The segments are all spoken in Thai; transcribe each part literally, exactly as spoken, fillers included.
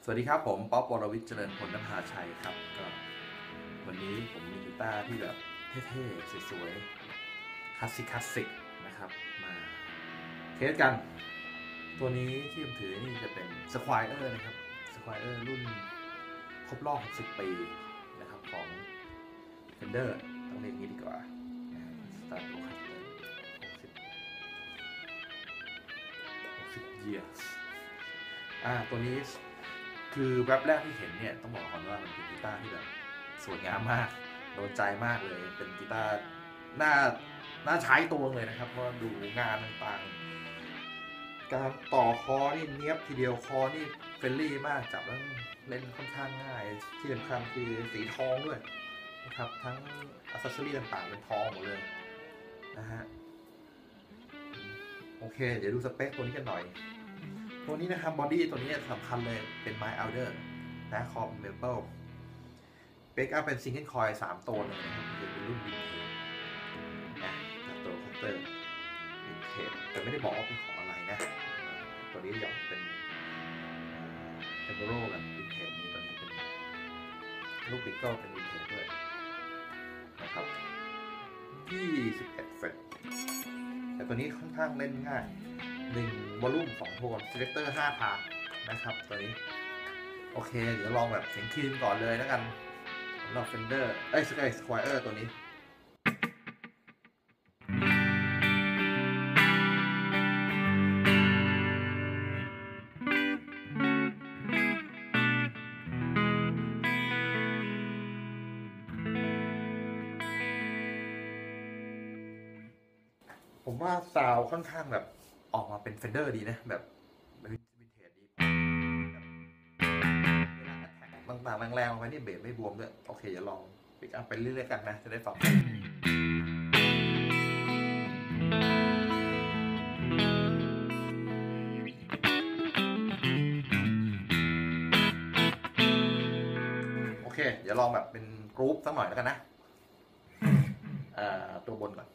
สวัสดีครับผมป๊อปวรวิทย์เจริญพลนภาชัยครับก็วันนี้ผมมีกีตาร์ที่แบบเท่ๆสวยๆคลาสสิกคลาสสิกนะครับมาเทสกันตัวนี้ที่ผมถือนี่จะเป็น Squier นะครับ Squier รุ่นครบรอบหกสิบปีนะครับของ Fender ต้องเรียกงี้ดีกว่า Stratocaster หกสิบ years อ่าตัวนี้คือแว็บแรกที่เห็นเนี่ยต้องบอกก่อนว่ามันเป็นกีตาร์ที่แบบสวยงามมากโดนใจมากเลยเป็นกีตาร์น่าน่าใช้ตัวเลยนะครับเพราะดูงานต่างๆการต่อคอนี่เนี้ยบทีเดียวคอนี่เฟรนลี่มากจับแล้วเล่นค่อนข้างง่ายที่สำคัญคือสีทองด้วยนะครับทั้งอัซเซอรี่ต่างๆเป็นทองหมดเลยนะฮะโอเคเดี๋ยวดูสเปคตัวนี้กันหน่อยตัวนี้นะครับบอดี้ตัวนี้สำคัญเลยเป็นไม้อัลเดอร์นะคอมเมเปิลเบรกอัพเป็นซิงเกิลคอยสามตัวเลยนะครับเป็นรุ่นวินเทจนะตัวคัตเตอร์วินเทจแต่ไม่ได้บอกว่าเป็นของอะไรนะตัวนี้อย่างเป็นเทมโบโรแบบวินเทจนี้ตัวนี้เป็นลูกปิกก็เป็นวินเทจด้วยนะครับยี่สิบเอ็ดเฟรตแต่ตัวนี้ค่อนข้างเล่นง่ายหนึ่งวอลลุ่มสองโทน selector ห้าทางนะครับตัวนี้โอเคเดี๋ยวลองแบบเสียงคลีนก่อนเลยแล้วกันสำหรับ Fender เอ้ย Squier ตัวนี้ผมว่าซาวค่อนข้างแบบออกมาเป็น Fender ดีนะแบบวินเทจดีต่างๆแรงๆไปนี่เบสไม่บวมด้วยโอเคเดี๋ยวลองปิกอัพไปเรื่อยๆกันนะจะได้ฟังโอเคเดี๋ยวลองแบบเป็นกรุ๊ปสักหน่อยแล้วกันนะอ่าตัวบนก่อน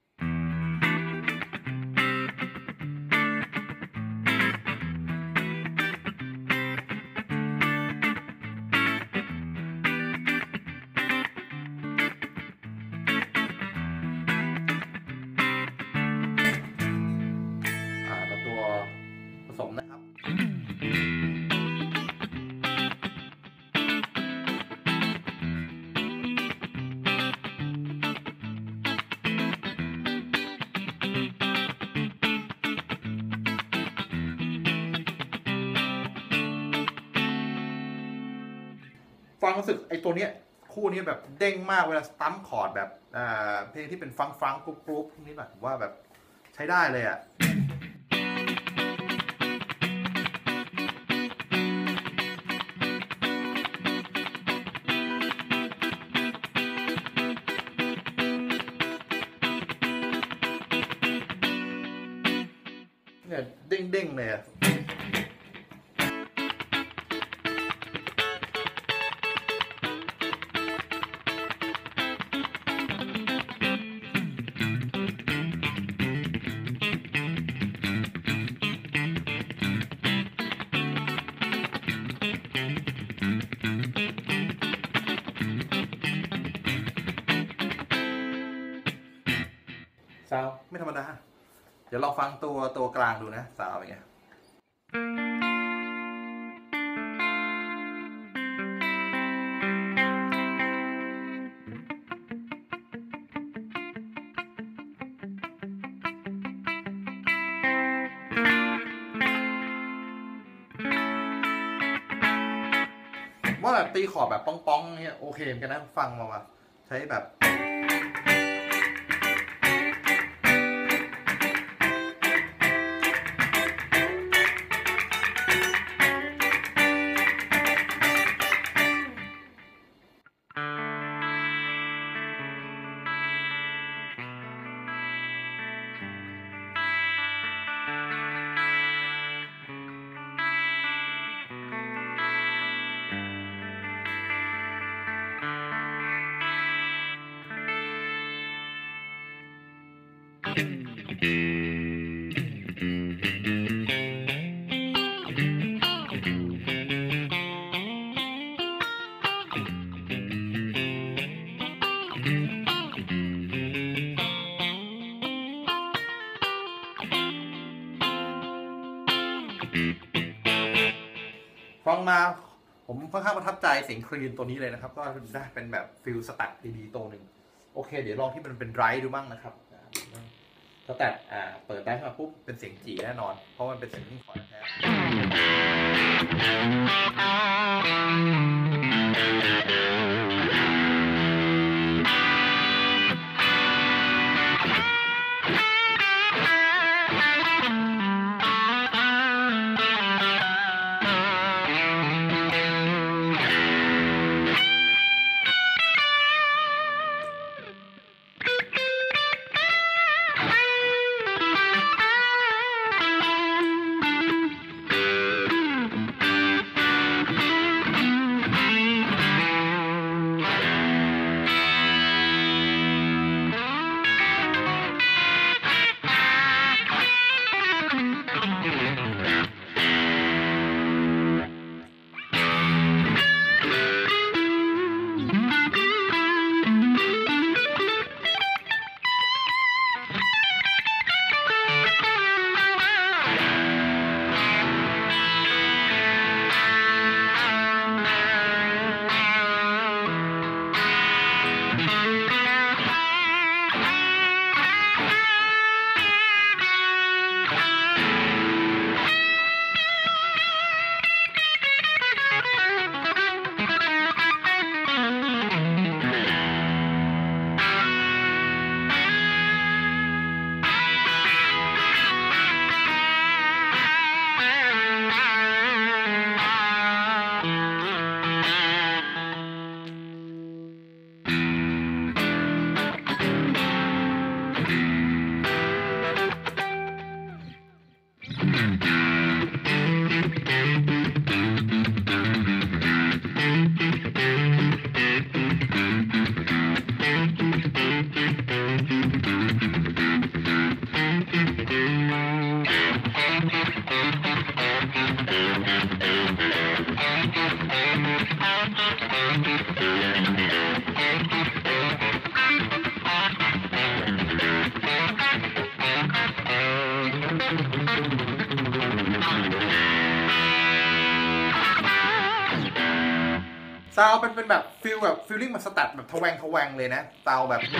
ผสมนะครับฟังรู้สึกไอ้ตัวเนี้ยคู่นี้แบบเด้งมากเวลาสตัมคอร์ดแบบอ่าเพลงที่เป็นฟังฟังกรุ๊ปกรุ๊ปพวกนี้แบบว่าแบบใช้ได้เลยอ่ะเนี่ยเด้งเด้งเลยอ่ะซาวไม่ธรรมดาเดี๋ยวลองฟังตัวตัวกลางดูนะซาวอย่างเงี้ยว่าแบบตีขอร์ดแบบป้องๆเนี่ยโอเคเหมือนกันนะฟังมาว่าใช้แบบฟังมาผมค่อนข้างประทับใจเสียงคลีนตัวนี้เลยนะครับก็ได้เป็นแบบฟิลสแตทดีๆตัวหนึ่งโอเคเดี๋ยวลองที่มันเป็นไรท์ดูบ้างนะครับสแตทอ่าเปิดได้มาปุ๊บเป็นเสียงจีแน่นอนเพราะมันเป็นเสียงที่ขอแท้ซาวเป็นเป็นแบบฟิลแบบฟิลลิ่งมันสแตทแบบทแวงทแวงเลยนะซาวแบบ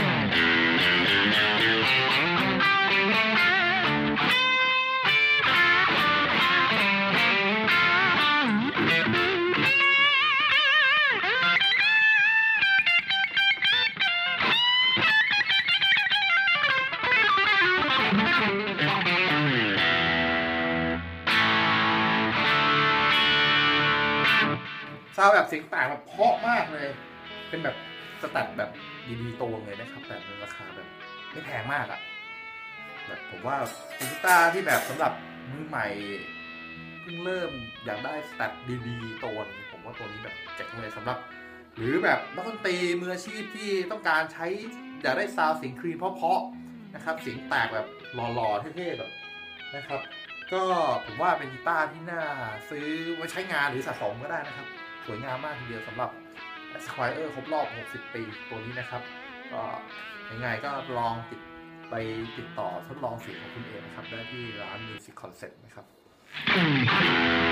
ซาวแบบเสียงแตกแบบเพราะมากเลยเป็นแบบสแตทแบบดีๆตัวเลยนะครับแต่ในราคาแบบไม่แพงมากอะแบบผมว่าเป็นกีตาร์ที่แบบสำหรับมือใหม่เพิ่งเริ่มอยากได้สแตทดีๆตัวนึงผมว่าตัวนี้แบบเจ๋งเลยสำหรับหรือแบบนักดนตรีมืออาชีพที่ต้องการใช้อยากได้ซาวเสียงคลีนเพราะๆนะครับเสียงแตกแบบหล่อๆเท่ๆแบบนะครับก็ผมว่าเป็นกีตาร์ที่น่าซื้อไว้ใช้งานหรือสะสมก็ได้นะครับสวยงามมากทีเดียวสำหรับ Squier ครบรอบหกสิบปีตัวนี้นะครับก็ยังไงก็ลองติดไปติดต่อทดลองเสียงของคุณเองนะครับได้ที่ร้าน Music Concept นะครับ